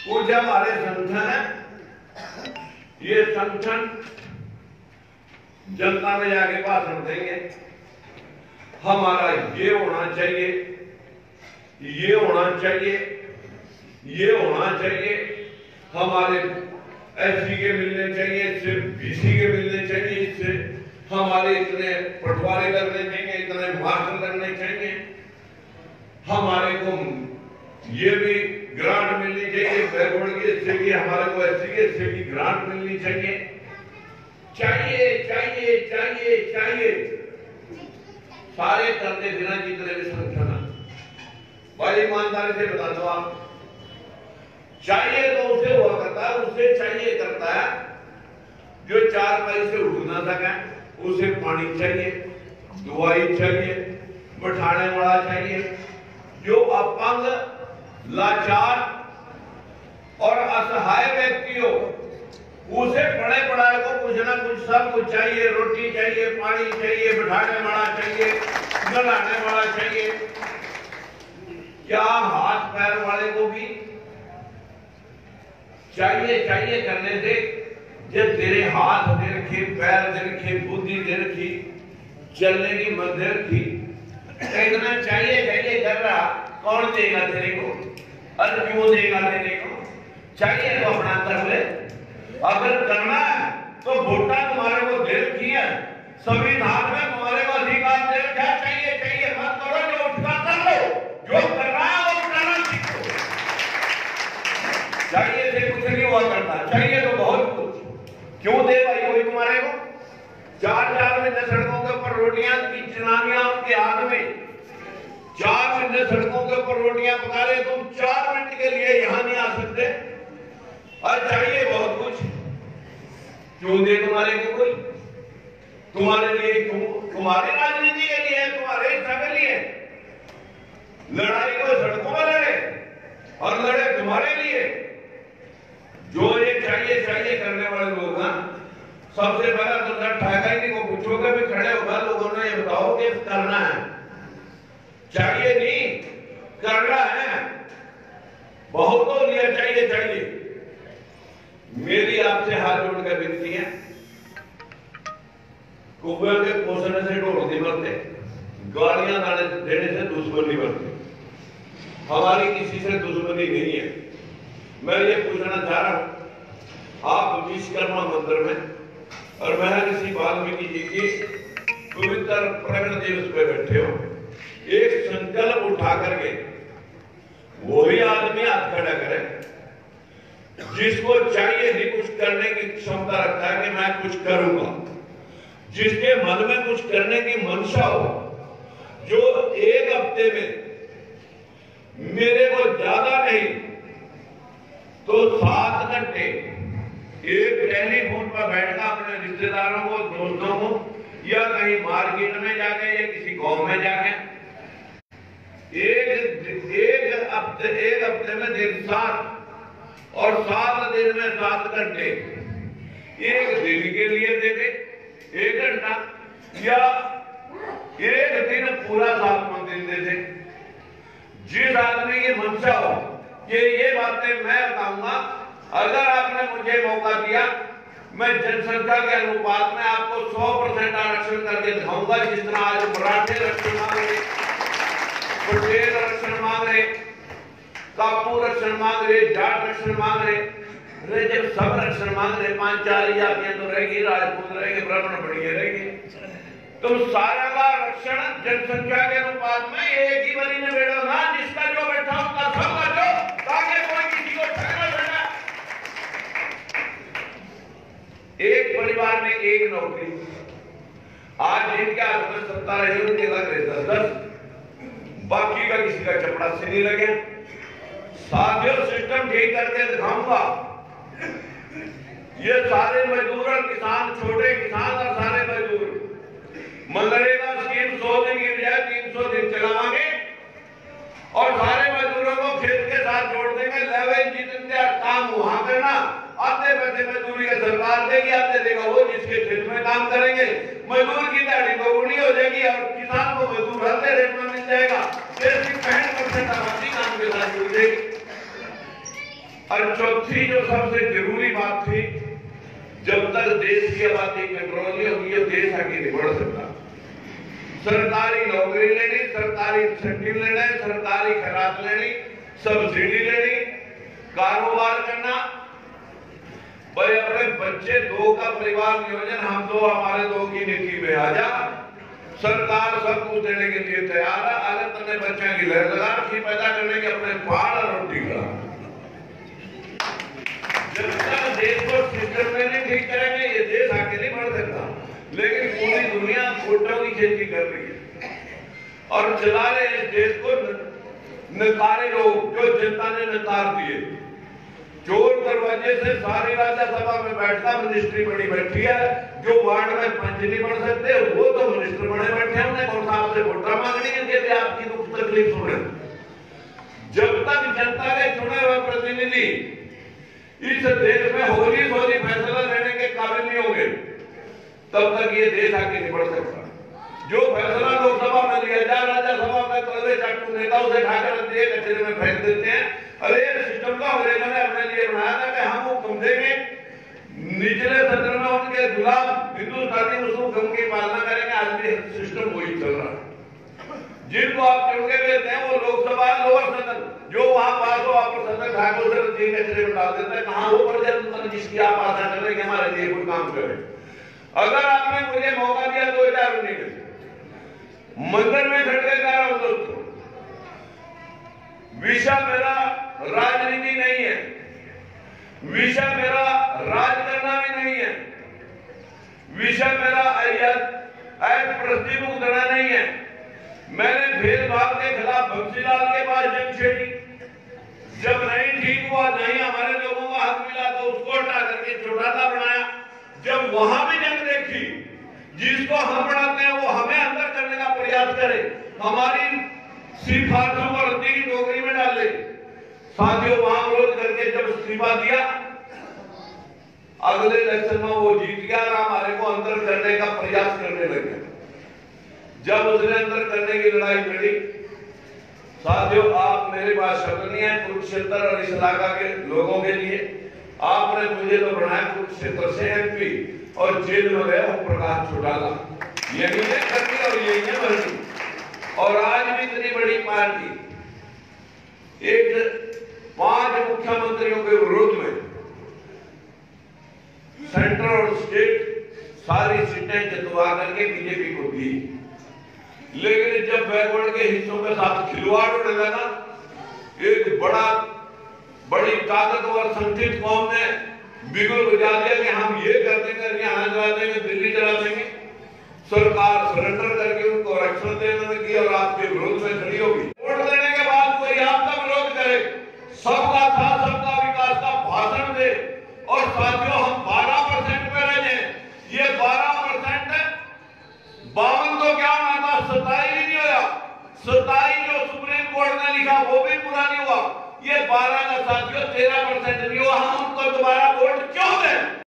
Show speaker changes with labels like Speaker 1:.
Speaker 1: वो जो हमारे संगठन है, ये संगठन जनता में जाके भाषण देंगे, हमारा ये होना चाहिए, ये होना चाहिए, ये होना चाहिए, हमारे एससी के मिलने चाहिए, सिर्फ बीसी के मिलने चाहिए, इससे हमारे इतने पटवारी लगने चाहिए, इतने मास्टर लगने चाहिए, हमारे को ये भी ग्रांट मिलनी चाहिए बैकवर्ड की, इससे भी हमारे को एससी के इससे भी ग्रांट मिलनी चाहिए, चाहिए चाहिए चाहिए चाहिए, सारे करते बिना जितने भी संगठन बड़ी ईमानदारी से बता दो आप, चाहिए तो उसे हुआ करता है, उसे चाहिए करता है जो 4 पैसे उठ ना सके, उसे पानी चाहिए, दवाई चाहिए, बैठाने वाला चाहिए, जो अपंग, लाचार और असहाय व्यक्ति हो उसे पढ़े पढ़ाए को कुछ ना कुछ सब कुछ चाहिए, रोटी चाहिए, पानी चाहिए, बैठाने वाला चाहिए, नहलाने वाला चाहिए, क्या हाथ पैर वाले को भी चाहिए चाहिए करने से जब तेरे हाथ दे रखे, पैर दे रखे, बुद्धि दे रखी, चलने की मत दे रखी, इतना चाहिए चाहिए कर रहा, कौन देगा तेरे को और क्यों देगा तेरे को? चाहिए तो अपना कर ले, अगर करना है तो वोटा तुम्हारे को दे रखी है, संविधान में तुम्हारे को अधिकार दे रखा, चाहिए चाहिए मत करो, जो उठकर कर लो, जो कर रहा है वो करना सीखो। चाहिए से कुछ नहीं हुआ करता, चाहिए तो बहुत कुछ, क्यों दे भाई कोई तुम्हारे को? 4 महीने सड़कों के ऊपर रोटियां की जनानियां उनके हाथ में 4 महीने सड़कों के ऊपर रोटियां पका रहे, तुम 4 मिनट के लिए यहां नहीं आ सकते, और चाहिए बहुत कुछ, क्यों दे तुम्हारे को कोई? तुम्हारे लिए क्यों? तुम्हारी राजनीति के लिए, तुम्हारे हिस्सा के लिए लड़ाई को सड़कों में लड़े और लड़े तुम्हारे लिए। जो ये चाहिए चाहिए करने वाले लोग ना, सबसे पहला तो ठहराई को पूछोगे भी खड़े होगा, लोगों ने ये बताओ कि करना है, चाहिए नहीं करना है, बहुतों लिए चाहिए चाहिए। मेरी आपसे हाथ जोड़कर विनती है, कुएं के पोषण से ढोल नहीं बनते, गालियां देने से दुश्मनी बनती, हमारी किसी से दुश्मनी नहीं है। मैं ये पूछना चाह रहा हूं, आप विश्वकर्मा मंदिर में और महर्षि वाल्मीकि जी की पवित्र प्रकट दिवस पे बैठे हो, एक संकल्प उठा करके वही आदमी हाथ खड़ा करे जिसको चाहिए नहीं कुछ करने की क्षमता रखता है कि मैं कुछ करूंगा, जिसके मन में कुछ करने की मंशा हो, जो एक हफ्ते में मेरे को ज्यादा नहीं तो 7 घंटे एक टेलीफोन पर बैठकर अपने रिश्तेदारों को, दोस्तों को, या कहीं मार्केट में जाके या किसी गांव में जाके एक हफ्ते में दिन 7 और 7 दिन में 7 घंटे, एक दिन के लिए दे दे 1 घंटा, या एक दिन पूरा 7 दिन दे दे। जिस आदमी की मंशा हो कि ये बातें मैं बताऊंगा, अगर आपने मुझे मौका दिया, मैं जनसंख्या के अनुपात में आपको 100% आरक्षण करके दिखाऊंगा, जिस तरह आज मराठे आरक्षण मांग रहे, पटेल आरक्षण मांग रहे, कापू आरक्षण मांग रहे, जाट आरक्षण मांग रहे, जब सब आरक्षण मांग रहे, 5-4 जातियां तो रहेगी, राजपूत रहेंगे, ब्राह्मण बढ़िया रहेंगे, तुम सारा का आरक्षण जनसंख्या के अनुपात में एक ही बनी में बैठो ना, जिसका जो बैठा उसका सब बैठो, ताकि कोई किसी को ठगना बैठा। एक परिवार में एक नौकरी, आज जिनके हाथ में सत्ता रही उनके लग रहे 10, बाकी का किसी का चपड़ा से नहीं लगे। साथियों, सिस्टम ठीक करके दिखाऊंगा, ये सारे मजदूर और किसान, छोटे किसान और सारे मजदूर, मनरेगा स्कीम 100 दिन की बजाय 300 दिन चलावांगे और सारे मजदूरों को खेत के साथ जोड़ देंगे। लेवल जितने काम वहां करना, आधे पैसे मजदूरी का सरकार देगी, आधे देगा वो जिसके खेत में काम करेंगे। मजदूर की दिहाड़ी दोगुनी हो जाएगी और किसान को मजदूर आधे रेट में मिल जाएगा। देश की 65% आबादी काम के साथ जुड़ जाएगी। और चौथी जो सबसे जरूरी बात थी, जब तक देश की आबादी कंट्रोल नहीं होगी ये देश आगे नहीं बढ़ सकता। सरकारी नौकरी लेनी, सरकारी इंसेंटिव लेना, सरकारी खैरात लेनी, सब्सिडी लेनी, कारोबार करना, भाई अपने बच्चे दो का परिवार नियोजन हम दो हमारे दो की नीति में आ जा, सरकार सब कुछ देने के लिए तैयार है। अगर तुमने बच्चों की लहर की पैदा करने के अपने पहाड़ और रोटी खा, जब तक देश को सिस्टम में नहीं ठीक करेंगे ये देश आगे नहीं बढ़ सकता। लेकिन पूरी दुनिया भुट्टो की खेती कर रही है और चला रहे हैं देश को नकारे लोग, जो जनता ने नकार दिए। चोर दरवाजे से सारी राज्यसभा में बैठता मिनिस्ट्री बड़ी बैठी है, जो वार्ड में पंच नहीं बन सकते वो तो मिनिस्टर बने बैठे हैं। उन्हें कौन साहब से वोटा मांगनी है कि आपकी दुख तकलीफ सुने। जब तक जनता के चुने हुए प्रतिनिधि इस देश में होली सोली फैसला लेने के काबिल नहीं होंगे तब तक ये देश आगे नहीं बढ़ सकता। जो फैसला लोकसभा में लिया जाए राज्यसभा में कड़वे चाटू नेता उसे ठाकर दिए कचरे में फेंक देते हैं। अरे सिस्टम का अंग्रेजों ने अपने लिए बनाया था कि हम हुक्म देंगे, निचले सदन में उनके गुलाम हिंदुस्तानी उस हुक्म की पालना करेंगे। आज भी सिस्टम वही चल रहा है। जिनको आप चुन के देते हैं वो लोकसभा लोअर सदन जो वहां पास हो आप सदन ठाकुर से कचरे में डाल देते हैं। कहां वो प्रजा जिसकी आप आशा कर रहे हैं कि हमारे लिए कोई काम करे। अगर आपने मुझे मौका दिया 2019 में मंदिर में खड़े कर रहा हूं दोस्तों, विषय मेरा राजनीति नहीं है, विषय मेरा राज करना भी नहीं है, विषय मेरा प्रतिभूत देना नहीं है। मैंने भेदभाव के खिलाफ बंसीलाल के पास जंग छेड़ी, जब नहीं ठीक हुआ नहीं हमारे लोगों को हक मिला तो उसको हटा करके चौटाला बनाया। जब वहां भी जंग देखी, जिसको हम बढ़ाते हैं वो हमें अंदर करने का प्रयास करे, हमारी सिफारिशों को रद्दी की टोकरी में डाल ले। साथियों वहां विरोध करके जब इस्तीफा दिया, अगले इलेक्शन में वो जीत गया और हमारे को अंदर करने का प्रयास करने लगे। जब उसने अंदर करने की लड़ाई लड़ी, साथियों आप मेरे पास शब्द नहीं है कुरुक्षेत्र और इस इलाका के लोगों के लिए। आपने मुझे तो बनाया कुरुक्षेत्र से एमपी और जेल में गया वो प्रकाश चौटाला, यही है करनी और यही है भरनी। और आज भी इतनी बड़ी पार्टी एक 5 मुख्यमंत्रियों के विरोध में सेंटर और स्टेट सारी सीटें जितवा करके बीजेपी को दी। लेकिन जब बैकवर्ड के हिस्सों के साथ खिलवाड़ होने लगा, एक बड़ी ताकतवर संगठित कौम ने बिगुल बजा दिया कि हम ये कर देंगे, यहाँ चला देंगे, दिल्ली चला देंगे। सरकार सरेंडर करके उनको रक्षण देने की और आपके विरोध में खड़ी होगी। वोट देने के बाद कोई आपका विरोध करे, सबका साथ सबका विकास का भाषण दे और साथियों हम 12% पे रह जाए। ये 12% 52 तो क्या होना था, 27 भी नहीं होया। 27 जो सुप्रीम कोर्ट ने लिखा वो भी पूरा नहीं हुआ। ये 12 का साथियों 13% नहीं हुआ। हम उनको दोबारा वोट क्यों दें?